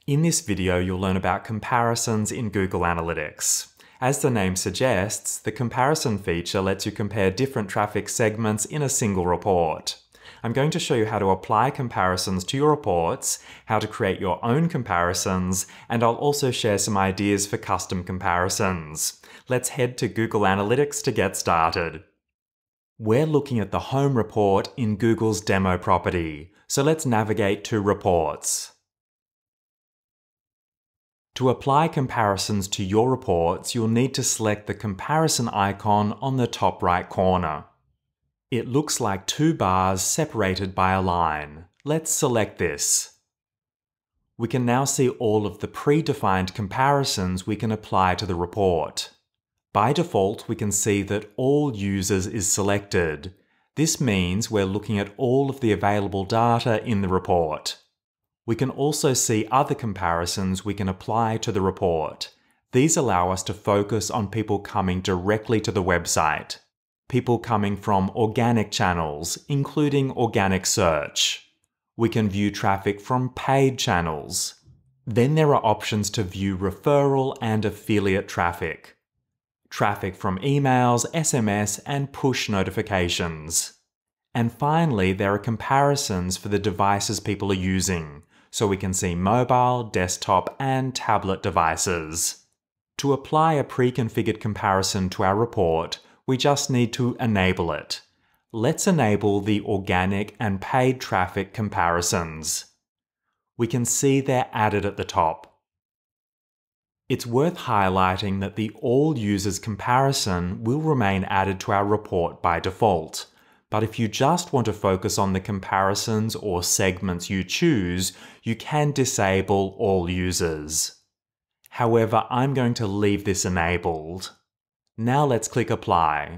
In this video, you'll learn about comparisons in Google Analytics. As the name suggests, the comparison feature lets you compare different traffic segments in a single report. I'm going to show you how to apply comparisons to your reports, how to create your own comparisons, and I'll also share some ideas for custom comparisons. Let's head to Google Analytics to get started. We're looking at the Home report in Google's demo property, so let's navigate to Reports. To apply comparisons to your reports, you'll need to select the comparison icon on the top right corner. It looks like two bars separated by a line. Let's select this. We can now see all of the predefined comparisons we can apply to the report. By default, we can see that All Users is selected. This means we're looking at all of the available data in the report. We can also see other comparisons we can apply to the report. These allow us to focus on people coming directly to the website, people coming from organic channels, including organic search. We can view traffic from paid channels. Then there are options to view referral and affiliate traffic, traffic from emails, SMS, and push notifications. And finally, there are comparisons for the devices people are using, so we can see mobile, desktop, and tablet devices. To apply a pre-configured comparison to our report, we just need to enable it. Let's enable the organic and paid traffic comparisons. We can see they're added at the top. It's worth highlighting that the All Users comparison will remain added to our report by default. But if you just want to focus on the comparisons or segments you choose, you can disable All Users. However, I'm going to leave this enabled. Now let's click Apply.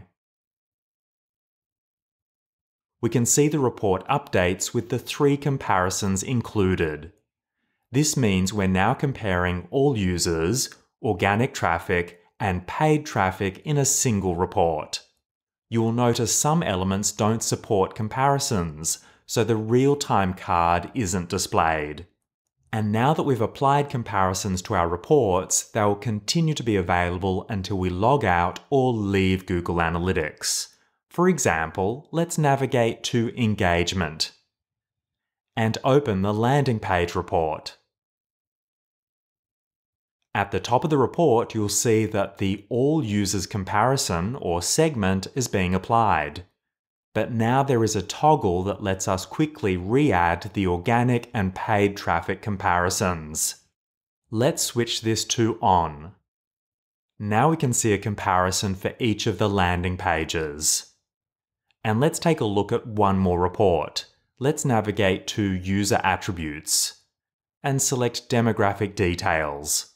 We can see the report updates with the three comparisons included. This means we're now comparing all users, organic traffic, and paid traffic in a single report. You will notice some elements don't support comparisons, so the real-time card isn't displayed. And now that we've applied comparisons to our reports, they will continue to be available until we log out or leave Google Analytics. For example, let's navigate to Engagement and open the landing page report. At the top of the report, you'll see that the All Users comparison or segment is being applied. But now there is a toggle that lets us quickly re-add the organic and paid traffic comparisons. Let's switch this to On. Now we can see a comparison for each of the landing pages. And let's take a look at one more report. Let's navigate to User Attributes and select Demographic Details.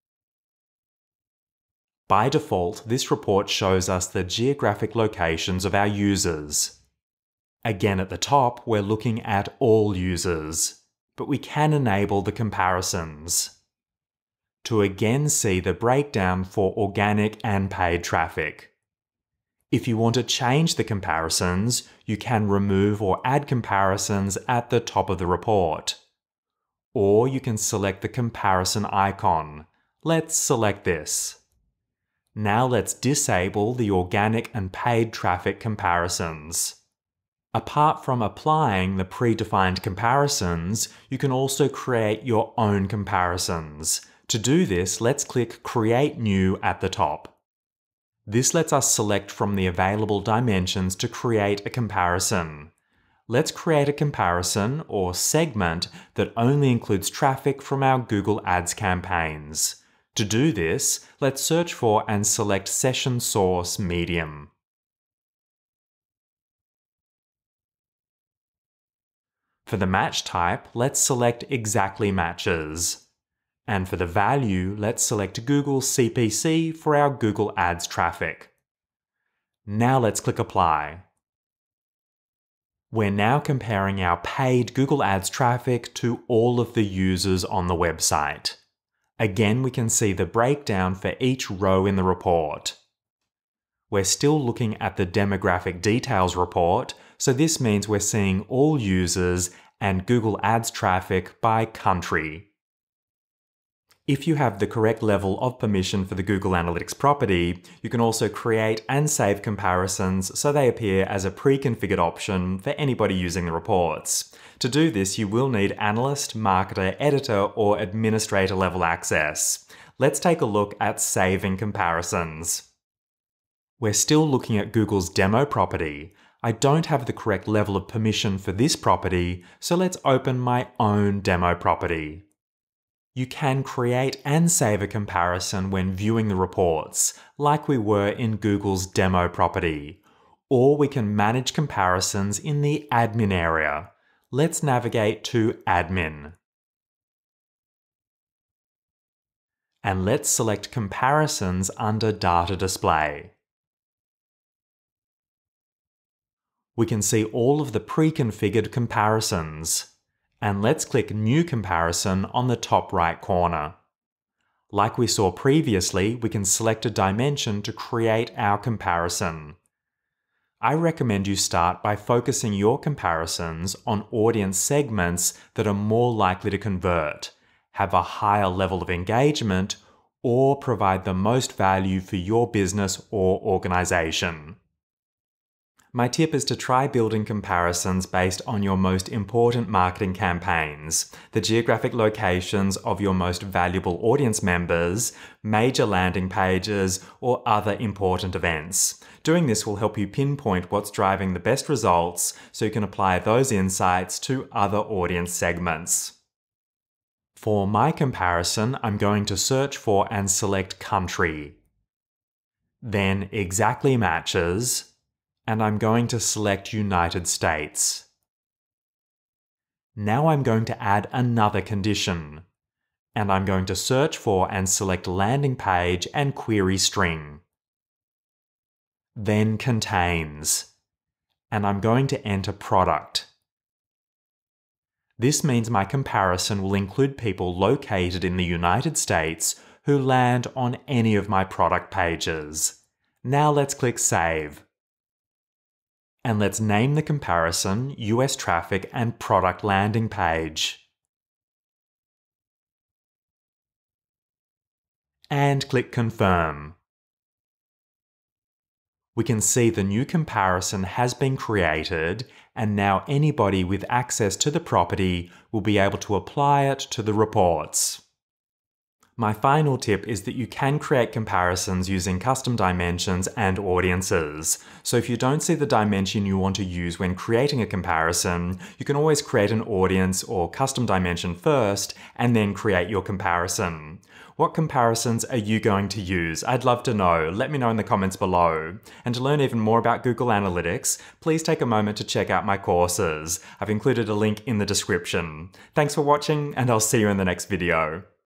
By default, this report shows us the geographic locations of our users. Again, at the top, we're looking at all users, but we can enable the comparisons to again see the breakdown for organic and paid traffic. If you want to change the comparisons, you can remove or add comparisons at the top of the report. Or you can select the comparison icon. Let's select this. Now let's disable the organic and paid traffic comparisons. Apart from applying the predefined comparisons, you can also create your own comparisons. To do this, let's click Create New at the top. This lets us select from the available dimensions to create a comparison. Let's create a comparison or segment that only includes traffic from our Google Ads campaigns. To do this, let's search for and select Session Source Medium. For the match type, let's select Exactly Matches. And for the value, let's select Google CPC for our Google Ads traffic. Now let's click Apply. We're now comparing our paid Google Ads traffic to all of the users on the website. Again, we can see the breakdown for each row in the report. We're still looking at the demographic details report, so this means we're seeing all users and Google Ads traffic by country. If you have the correct level of permission for the Google Analytics property, you can also create and save comparisons so they appear as a pre-configured option for anybody using the reports. To do this, you will need analyst, marketer, editor, or administrator level access. Let's take a look at saving comparisons. We're still looking at Google's demo property. I don't have the correct level of permission for this property, so let's open my own demo property. You can create and save a comparison when viewing the reports, like we were in Google's demo property. Or we can manage comparisons in the admin area. Let's navigate to Admin. And let's select Comparisons under Data Display. We can see all of the pre-configured comparisons. And let's click New Comparison on the top right corner. Like we saw previously, we can select a dimension to create our comparison. I recommend you start by focusing your comparisons on audience segments that are more likely to convert, have a higher level of engagement, or provide the most value for your business or organization. My tip is to try building comparisons based on your most important marketing campaigns, the geographic locations of your most valuable audience members, major landing pages, or other important events. Doing this will help you pinpoint what's driving the best results so you can apply those insights to other audience segments. For my comparison, I'm going to search for and select country. Then exactly matches. And I'm going to select United States. Now I'm going to add another condition, and I'm going to search for and select landing page and query string. Then contains, and I'm going to enter product. This means my comparison will include people located in the United States who land on any of my product pages. Now let's click Save. And let's name the comparison US Traffic and Product Landing Page. And click Confirm. We can see the new comparison has been created, and now anybody with access to the property will be able to apply it to the reports. My final tip is that you can create comparisons using custom dimensions and audiences. So if you don't see the dimension you want to use when creating a comparison, you can always create an audience or custom dimension first and then create your comparison. What comparisons are you going to use? I'd love to know. Let me know in the comments below. And to learn even more about Google Analytics, please take a moment to check out my courses. I've included a link in the description. Thanks for watching, and I'll see you in the next video.